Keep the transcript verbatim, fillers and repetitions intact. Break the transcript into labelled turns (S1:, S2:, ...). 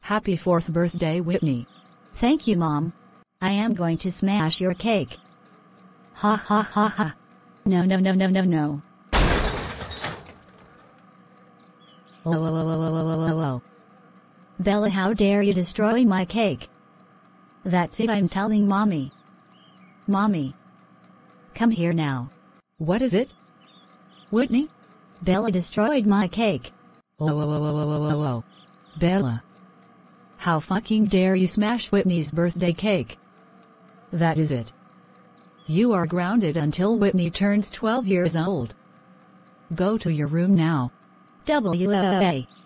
S1: Happy fourth birthday, Whitney.
S2: Thank you, Mom. I am going to smash your cake. Ha ha ha ha. No no no no no no. Whoa whoa whoa whoa whoa whoa whoa whoa. Bella, how dare you destroy my cake? That's it, I'm telling Mommy. Mommy. Come here now.
S1: What is it? Whitney?
S2: Bella destroyed my cake.
S1: Whoa whoa whoa whoa whoa whoa whoa. Bella. How fucking dare you smash Whitney's birthday cake? That is it. You are grounded until Whitney turns twelve years old. Go to your room now.
S2: W A.